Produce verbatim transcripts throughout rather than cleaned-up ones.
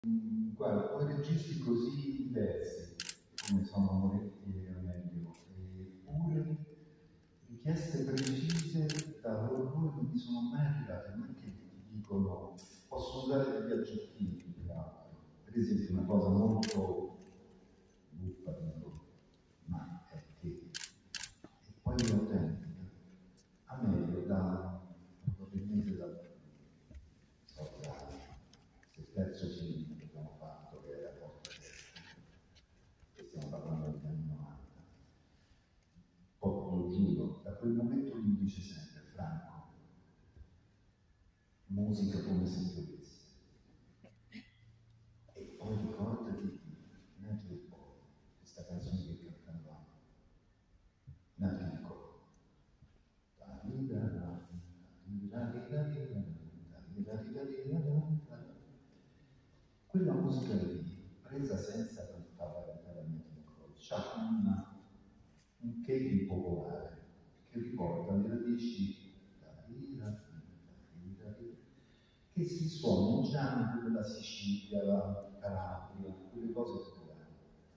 Guarda, poi registi così diversi come sono Moretti e Amelio, eppure richieste precise da loro non mi sono mai arrivate, non è che ti dicono, possono usare degli aggettivi, peraltro. Per esempio una cosa molto buffa, dico, ma è che, e poi è autentica. Amelio da probabilmente da so, il terzo film che abbiamo fatto, che era Porta che stiamo parlando degli anni novanta. Poi lo giuro, da quel momento lui dice sempre, Franco, musica come se piovesse. E poi ricordati di Nati un po', questa canzone che cantavamo, Natico. Quella musica lì, presa senza farla cantare a Natico, ha una, un che di popolare che riporta le radici che si suonano già nella Sicilia, la Calabria, quelle cose popolari.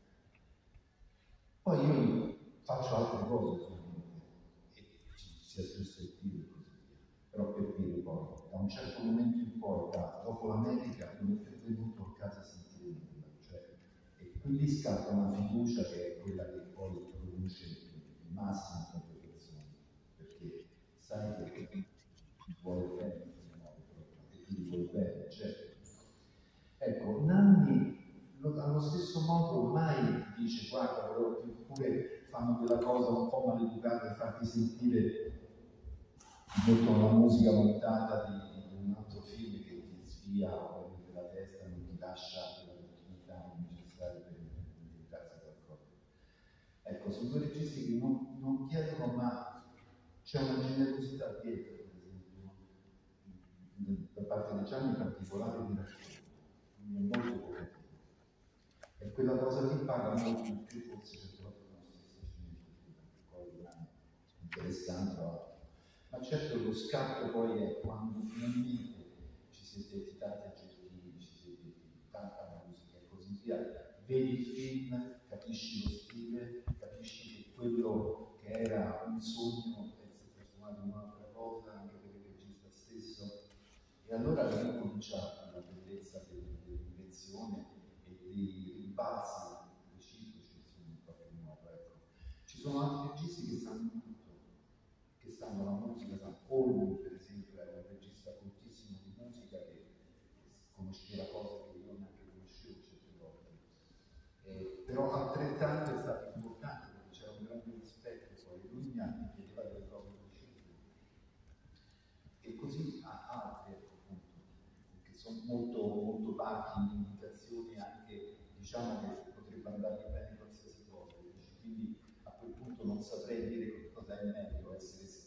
Poi io faccio altre cose e sia prospettive e così via. Però per dire poi, da un certo momento in poi, da, dopo l'America, non è venuto a casa a sentire nulla. Cioè, e quindi scatta una fiducia che è quella che poi produce il massimo tra le persone. Perché sai che ti vuole bene, e ti vuole bene, certo. Ecco, Nanni allo stesso modo mai dice guarda, oppure fanno quella cosa un po' maleducata e farti sentire, ti mettono la musica montata di, di un altro film che ti svia la testa, non ti lascia la continuità necessaria per dedicarsi a qualcosa. Ecco, sono due registi che non, non chiedono, ma c'è una generosità dietro, per esempio, da parte di Gianni in particolare di Racconto, quindi è molto positivo. E quella cosa lì paga molto di più forse per troppo la nostra sceneggiatura, poi è interessante, ma certo lo scatto poi è quando finalmente ci siete detti tanti aggettivi, ci siete detti tanta musica e così via, vedi il film, capisci lo stile, capisci che quello che era un sogno è si è trasformato in un'altra cosa anche per il regista stesso, e allora ricomincia la bellezza dell'invenzione e dei rimbalzi reciproci in qualche modo. Ecco. Ci sono altri registi che sanno tutto, che sanno la musica, sanno Olmi per esempio era un regista coltissimo di musica che conosceva cose che io neanche conoscevo certe volte. Eh, però altrettanto è stato importante perché c'era un grande rispetto, poi lui mi ha chiedeva delle cose precise. E così a altri, appunto, che sono molto, molto vaghi in indicazioni anche, diciamo che potrebbe andare bene qualsiasi cosa, quindi a quel punto non saprei dire che cosa è meglio, essere